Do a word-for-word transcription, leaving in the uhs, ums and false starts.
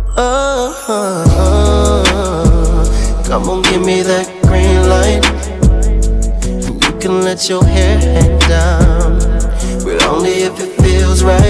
Oh, oh, oh. Come on, give me that green light. You can let your hair hang down, but only if it feels right.